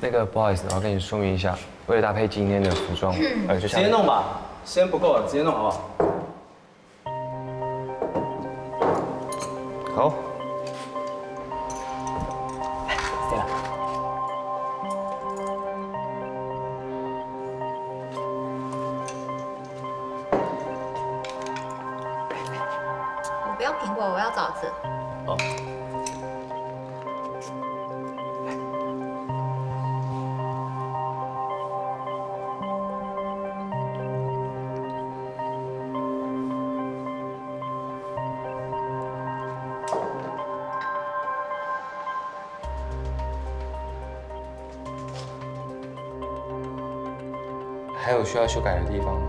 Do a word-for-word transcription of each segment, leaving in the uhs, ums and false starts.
那个不好意思，我要跟你说明一下，为了搭配今天的服装，呃，就直接弄吧，时间不够了，直接弄好不好？ 好。 对了。 我不要苹果，我要枣子。 哦。 还有需要修改的地方吗？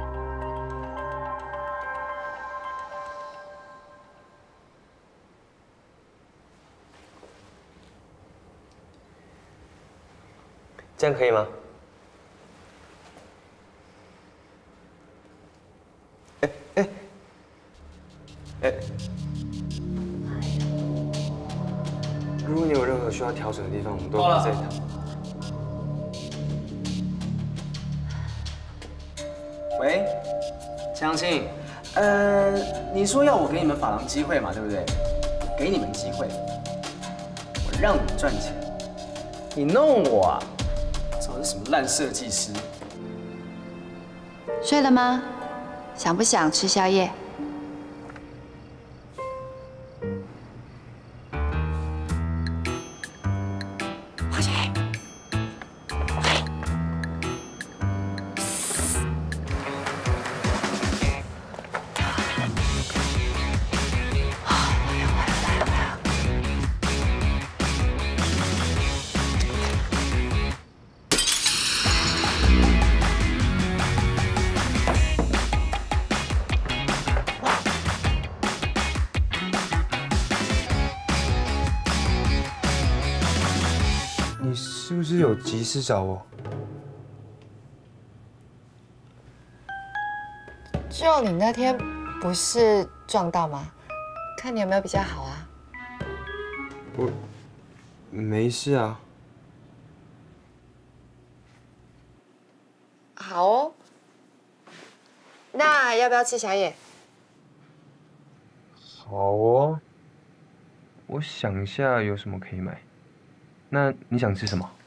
这样可以吗？哎哎哎！如果你有任何需要调整的地方，我们都可以再谈。 喂，江青，呃，你说要我给你们发廊机会嘛，对不对？给你们机会，我让你们赚钱，你弄我啊？找的什么烂设计师？ 睡了吗？想不想吃宵夜？花姐。 你是不是有急事找我？ 就你那天不是撞到吗？看你有没有比较好啊？ 我没事啊。 好哦。那要不要吃宵夜？ 好哦。我想一下有什么可以买。那你想吃什么？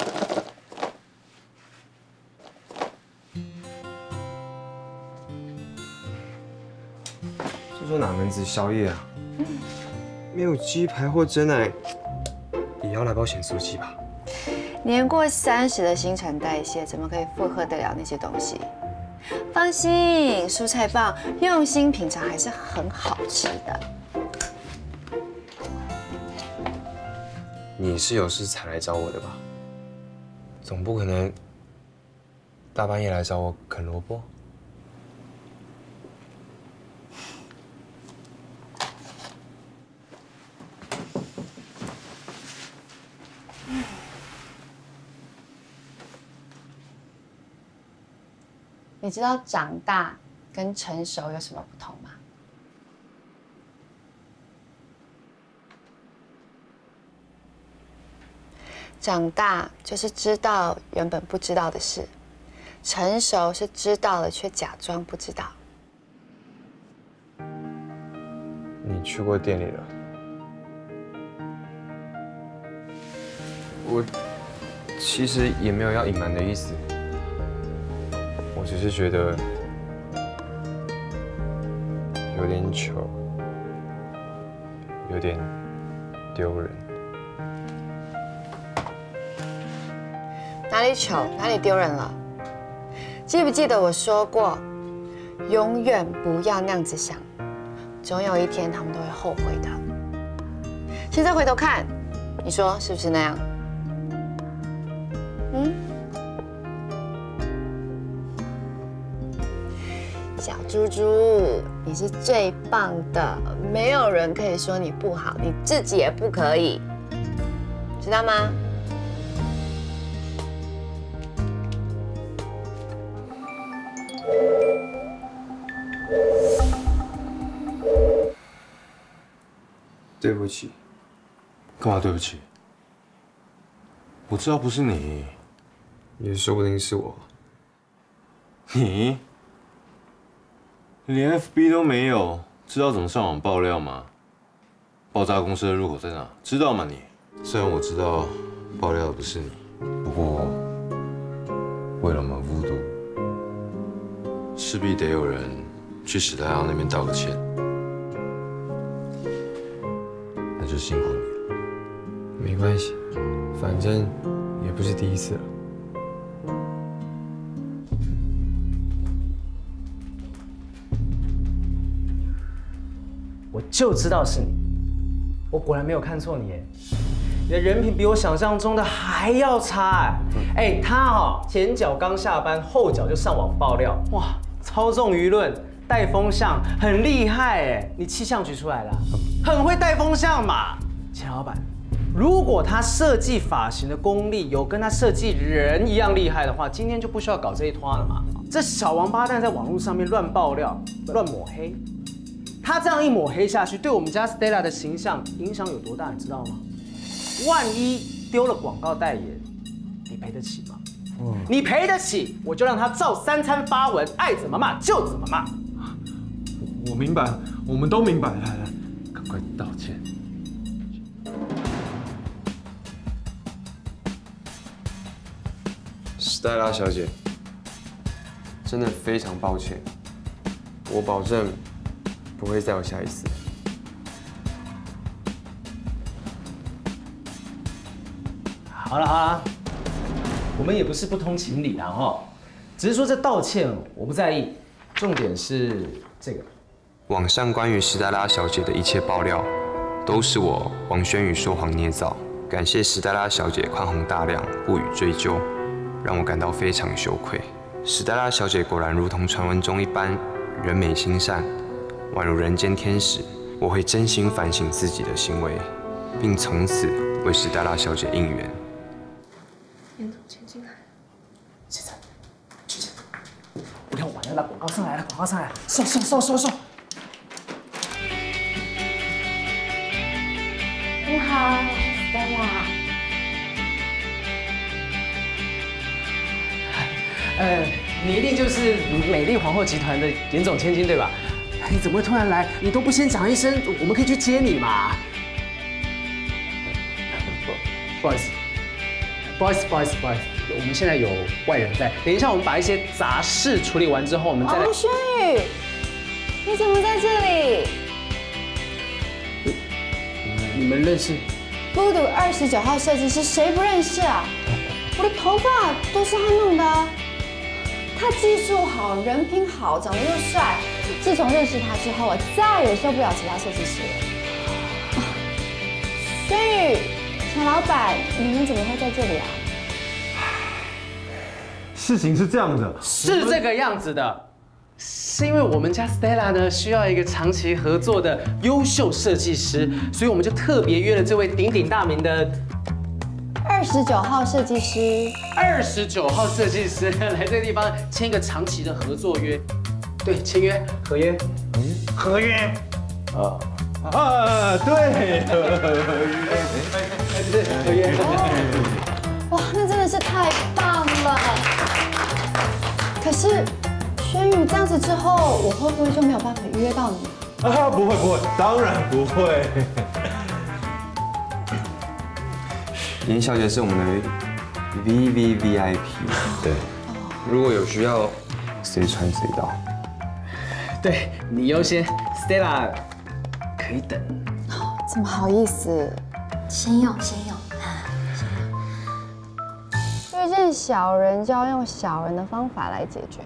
这说哪门子宵夜啊？没有鸡排或蒸奶，也要来包咸酥鸡吧？ 年过三十的新陈代谢，怎么可以负荷得了那些东西？放心，蔬菜棒用心品尝还是很好吃的。 你是有事才来找我的吧？总不可能大半夜来找我啃萝卜。 你知道长大跟成熟有什么不同吗？长大就是知道原本不知道的事，成熟是知道了却假装不知道。 你去过店里了？我其实也没有要隐瞒的意思，我只是觉得有点糗，有点丢人。 哪里糗，哪里丢人了？记不记得我说过，永远不要那样子想，总有一天他们都会后悔的。现在回头看，你说是不是那样？嗯？小猪猪，你是最棒的，没有人可以说你不好，你自己也不可以，知道吗？ 对不起，干嘛对不起？ 我知道不是你， 也说不定是我。 你连 F B 都没有，知道怎么上网爆料吗？爆炸公司的入口在哪？知道吗你？虽然我知道爆料的不是你，不过为了我们巫毒，势必得有人去史代昂那边道个歉，那就辛苦你了。 没关系，反正也不是第一次了。 我就知道是你，我果然没有看错你耶。你的人品比我想象中的还要差哎！哎，他哈前脚刚下班，后脚就上网爆料，哇，操纵舆论、带风向，很厉害哎！你气象局出来的，很会带风向嘛，钱老板。如果他设计发型的功力有跟他设计人一样厉害的话，今天就不需要搞这一拖了嘛。这小王八蛋在网络上面乱爆料、乱抹黑。他这样一抹黑下去，对我们家 Stella 的形象影响有多大，你知道吗？万一丢了广告代言，你赔得起吗？嗯、你赔得起，我就让他照三餐发文，爱怎么骂就怎么骂。 我明白，我们都明白，来来，赶快道歉。 史黛拉小姐，真的非常抱歉，我保证。不会再有下一次。 好了好了，我们也不是不通情理啦哈，只是说这道歉我不在意，重点是这个。 网上关于史黛拉小姐的一切爆料，都是我王轩宇说谎捏造。感谢史黛拉小姐宽宏大量，不予追究，让我感到非常羞愧。史黛拉小姐果然如同传闻中一般，人美心善。宛如人间天使，我会真心反省自己的行为，并从此为史黛拉小姐应援。 严总钱进来了， 现在，去见。不要玩了，广告上来了，广告上来了，收收收收收。 你好 ，Stella。 呃，你一定就是美丽皇后集团的严总千金对吧？你怎么会突然来？你都不先讲一声，我们可以去接你嘛。不好意思，不好意思，不好意思，不好意思，我们现在有外人在。等一下，我们把一些杂事处理完之后，我们再来。 王轩宇，你怎么在这里？ 你们认识？ 孤独二十九号设计师谁不认识啊？我的头发都是他弄的啊。他技术好，人品好，长得又帅。自从认识他之后，我再也受不了其他设计师了。轩宇，钱老板，你们怎么会在这里啊？ 事情是这样的， 是这个样子的，是因为我们家 Stella 呢需要一个长期合作的优秀设计师，所以我们就特别约了这位鼎鼎大名的二十九号设计师。 二十九号设计师来这个地方签一个长期的合作约。对，签约合约，嗯，合约， 啊啊，对，合约，合约。 哇，那真的是太棒了！可是，轩宇这样子之后，我会不会就没有办法约到你啊？不会不会，当然不会。 严小姐是我们的 V V V I P， 对，如果有需要，随传随到。 对你优先 ，Stella 可以等。 怎么好意思？ 先用先用啊，先用。 遇见小人就要用小人的方法来解决。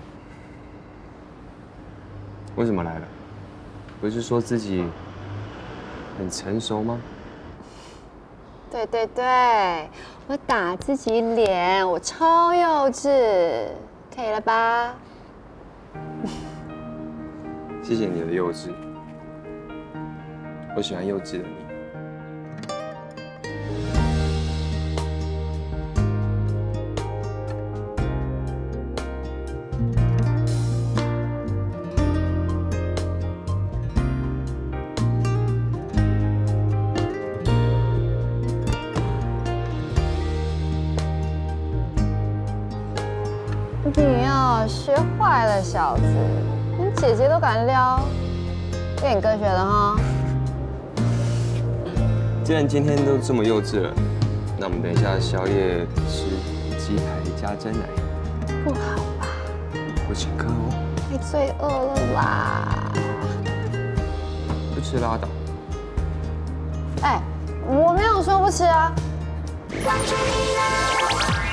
为什么来了？不是说自己很成熟吗？ 对对对，我打自己脸，我超幼稚，可以了吧？ 谢谢你的幼稚，我喜欢幼稚的你。 你呀，学坏了，小子，连姐姐都敢撩，跟你哥学的哈。 既然今天都这么幼稚了，那我们等一下宵夜吃鸡排加蒸奶， 不好吧？ 我请客哦。 太罪恶了啦！ 不吃拉倒。 哎，我没有说不吃啊。 关注你的